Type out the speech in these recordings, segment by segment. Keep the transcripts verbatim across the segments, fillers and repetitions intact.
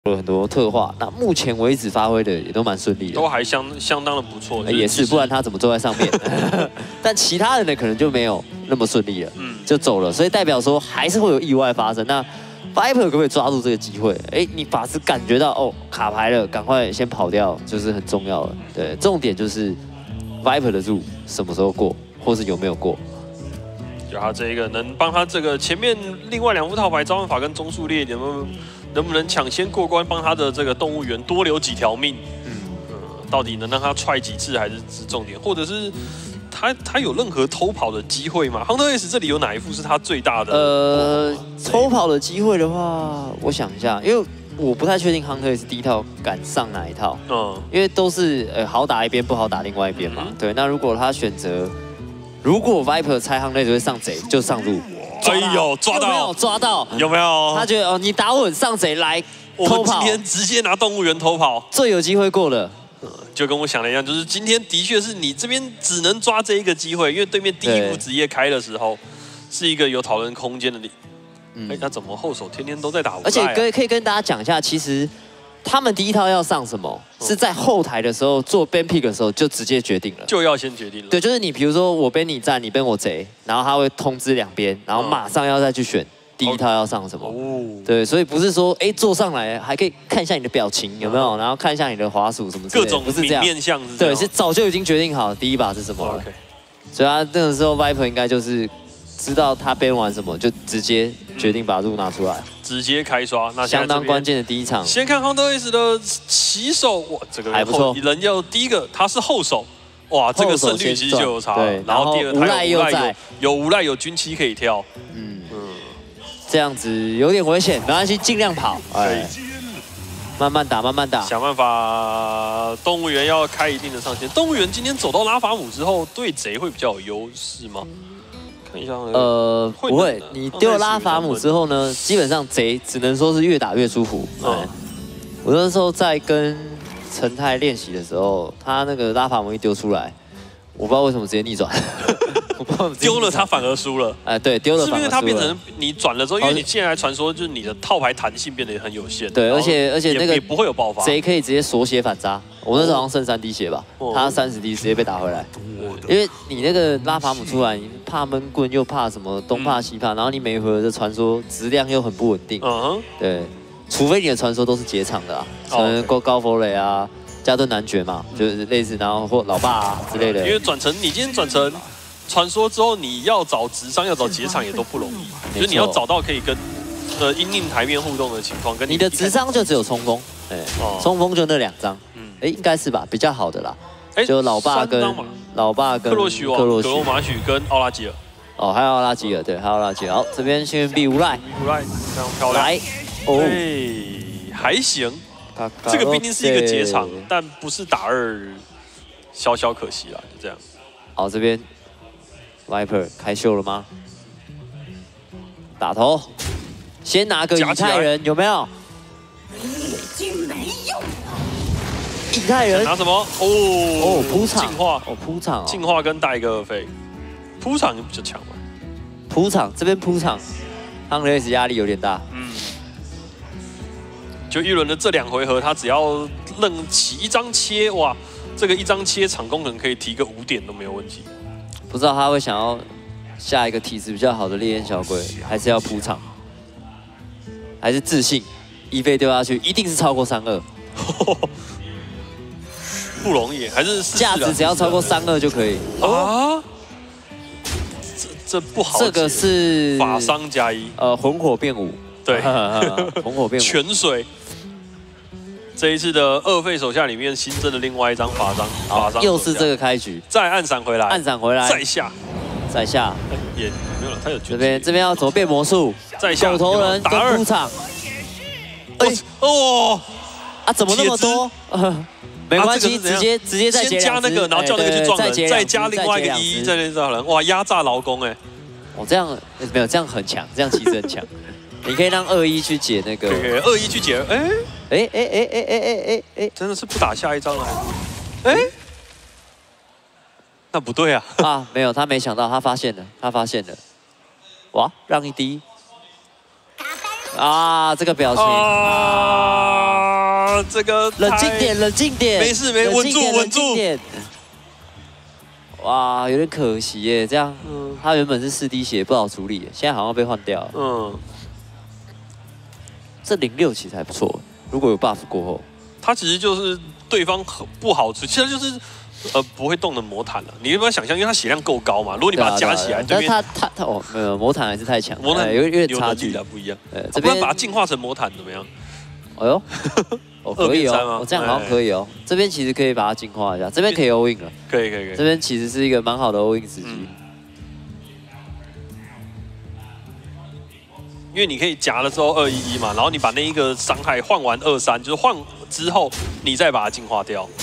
了很多特化，那目前为止发挥的也都蛮顺利的， 都还相相当的不错。 也是，不然他怎么坐在上面？但其他人呢，可能就没有那么顺利了，嗯，就走了，所以代表说还是会有意外发生。那 Viper 可不可以抓住这个机会？哎，你法师感觉到哦卡牌了，赶快先跑掉，就是很重要了。对，重点就是 Viper 的路什么时候过，或是有没有过。 就他这一个能帮他这个前面另外两副套牌召唤法跟中速猎能不能能不能抢先过关，帮他的这个动物园多留几条命？嗯，呃，到底能让他踹几次还是是重点，或者是他他有任何偷跑的机会吗 ？Hunter S 这里有哪一副是他最大的？ 呃，偷跑的机会的话，我想一下，因为我不太确定 Hunter S 第一套敢上哪一套，嗯，因为都是呃好打一边，不好打另外一边嘛。嗯、对，那如果他选择。 如果 Viper 猜 Hunter 会上贼，就上路。 哎呦，抓到！有没有抓到？ 有没有？ 他觉得哦，你打稳上贼来偷跑。 我们今天直接拿动物园偷跑， 最有机会过了。 嗯，就跟我想的一样，就是今天的确是你这边只能抓这一个机会，因为对面第一副职业开的时候是一个有讨论空间的。嗯，哎，那怎么后手天天都在打无赖啊？ 而且可可以跟大家讲一下，其实。 他们第一套要上什么，是在后台的时候做 ban pick 的时候就直接决定了， 就要先决定了。 对，就是你比如说我 ban 你站，你 ban 我贼，然后他会通知两边，然后马上要再去选第一套要上什么。哦。对，所以不是说哎坐上来还可以看一下你的表情有没有，然后看一下你的滑鼠什么之类的， 各种不是这样。 面向是对，是早就已经决定好第一把是什么了。OK。所以他那个时候 Viper 应该就是知道他 ban 完什么，就直接决定把路拿出来。 直接开刷，那相当关键的第一场。 先看 Hunter S 的起手，哇，这个还不错。 人要第一个，他是后手，哇，这个胜率其实就有差。 对， 然后第二个，他有无赖在， 有无赖有军旗可以跳。 嗯嗯，这样子有点危险，没关系，尽量跑。哎，慢慢打，慢慢打， 想办法。动物园要开一定的上限。动物园今天走到拉法姆之后，对贼会比较有优势吗？ 看一下， 呃，不会。你丢了拉法姆之后呢，基本上贼只能说是越打越舒服。嗯，我那时候在跟陈泰练习的时候，他那个拉法姆一丢出来，我不知道为什么直接逆转。我不知道丢了他反而输了。 哎，对，丢了。 是因为他变成你转了之后，因为你现在传说就是你的套牌弹性变得很有限。 对，而且而且那个也不会有爆发。 贼可以直接锁血反杀。我那时候好像剩三滴血吧，他三十滴直接被打回来。 因为你那个拉法姆出来，你怕闷棍又怕什么东怕西怕，然后你每回合的传说质量又很不稳定，嗯哼，对，除非你的传说都是结场的啊，可能高高佛雷啊、加顿男爵嘛，就是类似，然后或老爸啊之类的。 因为转成你今天转成传说之后，你要找直伤要找结场也都不容易，就是你要找到可以跟呃因应台面互动的情况，跟你的直伤就只有冲锋，哎，冲锋就那两张，嗯，哎，应该是吧，比较好的啦。 就老爸跟老爸跟克洛许王、格罗马许跟奥拉吉尔， 哦，还有奥拉吉尔，对，还有奥拉吉尔。好，这边幸运币无赖， 无赖非常漂亮。来，哦，还行。这个毕竟是一个结场，但不是打二，小小可惜啦，就这样。 好，这边 Viper 开秀了吗？打头，先拿个以太人，有没有？已经没有。 以太人拿什么？哦哦， 铺场净化哦，铺场净化跟带一个二费，铺场比较强嘛。 铺场这边铺场 ，Hunter S 压力有点大。嗯， 就一轮的这两回合，他只要愣起一张切，哇，这个一张切场功能可以提个五点都没有问题。 不知道他会想要下一个体质比较好的烈焰小鬼，还是要铺场，还是自信一费丢下去一定是超过三二。 不容易，还是价值只要超过三二就可以啊。 这这不好， 这个是法伤加一， 呃，魂火变五， 对， 魂火变五， 泉水。这一次的二费手下里面新增的另外一张法伤，法伤又是这个开局， 再暗闪回来， 暗闪回来， 再下， 再下， 也没有了，他有这边这边要怎么变魔术？ 再下， 狗头人跟铺场， 哎哦， 啊，怎么那么多？没关系，直接直接再先加那个，然后叫那个去撞人，再加另外一个一在那撞人，哇，压榨劳工哎！ 我这样没有，这样很强，这样其实很强。你可以让二一去解那个， 二一去解，哎哎哎哎哎哎哎哎哎， 真的是不打下一张了，哎，那不对啊！ 啊，没有，他没想到，他发现了，他发现了，哇，让一滴， 啊，这个表情啊，这个冷静点，冷静点， 没事没稳住稳住。 哇，有点可惜耶，这样，嗯，他原本是四滴血不好处理，现在好像被换掉了。嗯，这零六其实还不错，如果有 buff 过后， 他其实就是对方很不好吃，其实就是呃不会动的魔毯了。你有没有想象，因为他血量够高嘛，如果你把它加起来， 但是他他他哦没有魔毯还是太强， 魔毯有有点差距的不一样。 呃， 这边把它进化成魔毯怎么样？ 哎呦。哦，可以哦，我这样好像可以哦。这边其实可以把它净化一下，这边可以 all in 了。 可以可以可以。 这边其实是一个蛮好的 all in 时机， 因为你可以夹了之后二一一嘛，然后你把那一个伤害换完二三，就是换之后你再把它净化掉。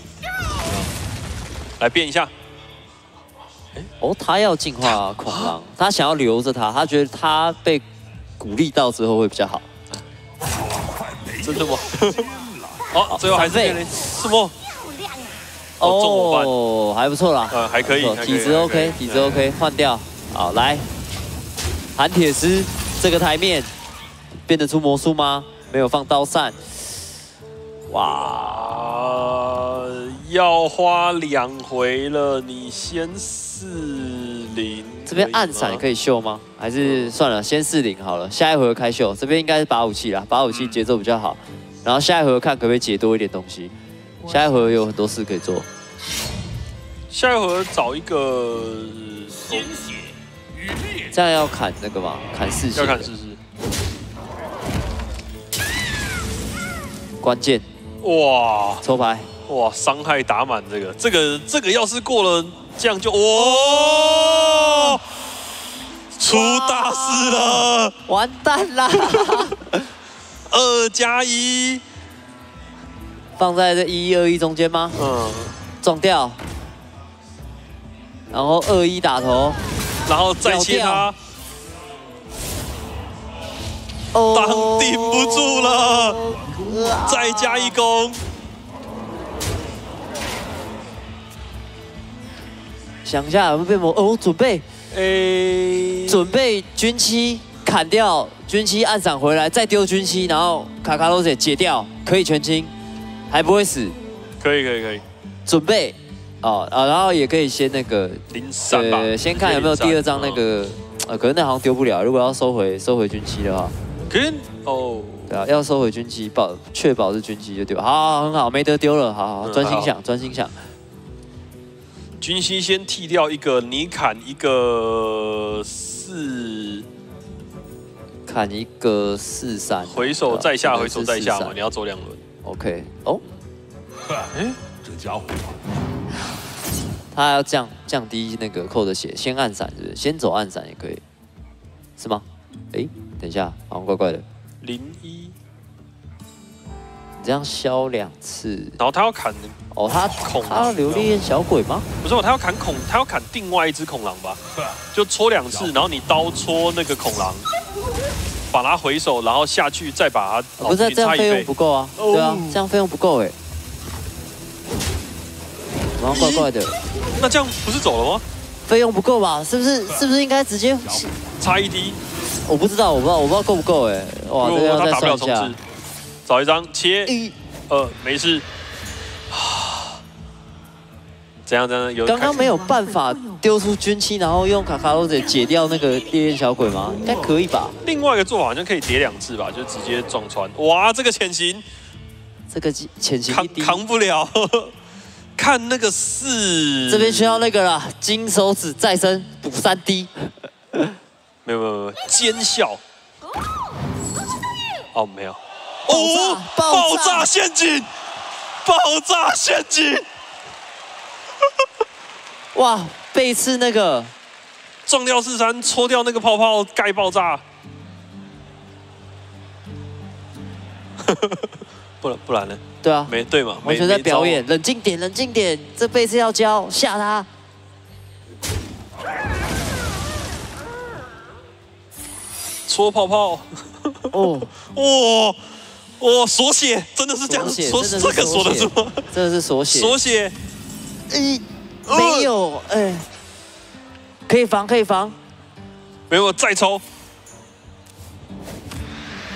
来变一下。 哦，他要净化恐狼，他想要留着他，他觉得他被鼓励到之后会比较好。 真的吗？哦，最后还是变了什么？ 哦，还不错啦， 呃，还可以， 体质 OK， 体质 OK， 换掉。好，来，寒铁丝这个台面变得出魔术吗？没有放刀扇。哇， 要花两回了，你先四零。 这边暗闪可以秀吗？还是算了，先四零好了。下一回合开秀，这边应该是把武器啦，把武器节奏比较好。然后下一回合看可不可以解多一点东西。下一回合有很多事可以做。 下一回合找一个， 这样要砍那个吗？砍四血。 要砍四血。 关键。 哇！ 抽牌。 哇，伤害打满这个，这个这个要是过了。这样就哦，出大事了， 完蛋啦！ 二加一， 放在这一二一中间吗？嗯，撞掉，然后二一打头， 然后再切他，哦，挡顶不住了，再加一攻。 想一下有没有变魔哦，准备，诶，准备军七砍掉，军七暗闪回来，再丢军七，然后卡卡罗姐解掉，可以全清，还不会死， 可以可以可以， 准备，哦啊，然后也可以先那个零三吧， 呃，先看有没有第二张那个，呃，可是那好像丢不了，如果要收回收回军七的话， 可是哦， 对啊，要收回军七，保确保是军七就丢，好，好，很好，没得丢了，好好专心想，专心想。 军西先剃掉一个，你砍一个四， 砍一个四三， 回手再下，回手再下嘛，你要走两轮。 OK， 哦， 哎，这家伙， 他要降降低那个扣的血，先暗闪是不是？先走暗闪也可以，是吗？哎，等一下，好像怪怪的。 零一， 你这样消两次， 然后他要砍。 哦，他恐他要留烈焰小鬼吗？ 不是，他要砍恐，他要砍另外一只恐狼吧？就戳两次，然后你刀戳那个恐狼，把它回手，然后下去再把它。 不是这样费用不够啊？对啊，这样费用不够哎。好像怪怪的。 那这样不是走了吗？ 费用不够吧？是不是？是不是应该直接差一滴？ 我不知道，我不知道，我不知道够不够哎。哇，这个要再算一下。 找一张切，呃，没事。怎样？怎样？有刚刚没有办法丢出军器，然后用卡卡罗姐解掉那个烈焰小鬼吗？应该可以吧？ 另外一个做法好像可以叠两次吧，就直接撞穿。哇，这个潜行， 这个潜行扛扛不了。看那个四， 这边需要那个啦，金手指再生补三滴。 没有没有没有，奸笑。哦，没有。 哦， 爆炸陷阱，爆炸陷阱。 哇！背刺那个撞掉四三，戳掉那个泡泡盖爆炸。不然不然呢？ 对啊， 没对嘛？ 完全在表演，冷静点，冷静点，这背刺要交，吓他。 戳泡泡。哦哇哇锁血，真的是这样锁，这个锁得住吗？ 真的是锁血。 锁血。 一。没有，哎、欸，可以防，可以防， 没有，再抽。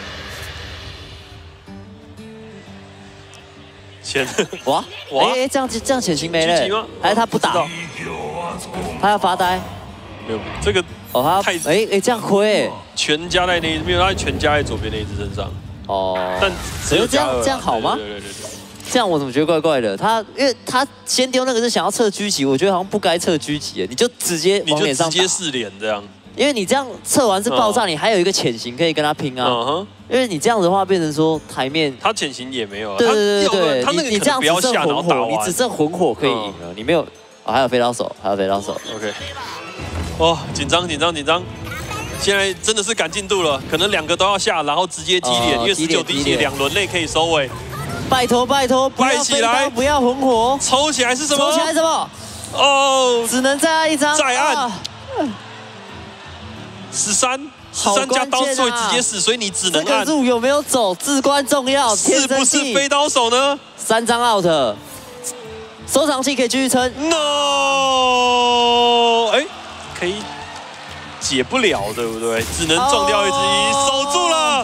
前哇哇，哎，这样这样潜行没了，还是他不打？他要发呆？ 没有，这个哦，他太哎哎这样亏， 全加在那没有，他全加在左边那一只身上。哦，但只有这样这样好吗？ 对对对对。 这样我怎么觉得怪怪的？他因为他先丢那个是想要测狙击，我觉得好像不该测狙击，你就直接往脸上打， 直接试脸这样。因为你这样测完是爆炸，你还有一个潜行可以跟他拼啊。嗯哼。因为你这样的话变成说台面， 他潜行也没有了。 对对对对， 他那个你这样只剩混火，你只剩混火可以赢了，你没有啊，还有飞刀手，还有飞刀手。 OK。哦，紧张紧张紧张。现在真的是赶进度了，可能两个都要下，然后直接击脸，因为十九滴血两轮内可以收尾。拜托拜托，不要飞刀，不要混火， 抽起来是什么？ 抽起来什么？哦，只能再按一张。 再按。十三，十三加刀会直接死，所以你只能按。 这个路有没有走至关重要， 是不是飞刀手呢？ 三张 out， 收藏器可以继续撑。 No， 哎，可以解不了，对不对？只能撞掉一只一，守住了。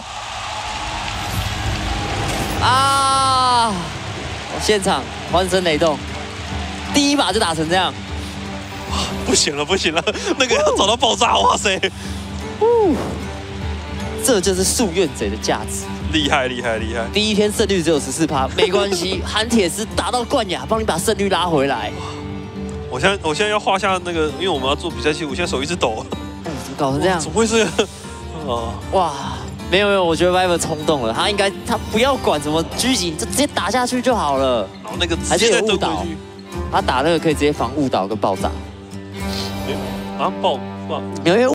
啊！现场欢声雷动，第一把就打成这样， 不行了，不行了，那个要找到爆炸，哇塞！ 这就是夙愿贼的价值， 厉害厉害厉害！ 第一天胜率只有十四趴，没关系，韩铁师打到冠亚，帮你把胜率拉回来。 我现在我现在要画下那个，因为我们要做比赛期，我现在手一直抖。 怎么搞成这样？ 怎么会这样？哦， 哇！没有没有，我觉得 Viper 冲动了，他应该他不要管什么狙击，就直接打下去就好了。 然后那个还是有误导，他打那个可以直接防误导跟爆炸。 啊爆爆！ 因为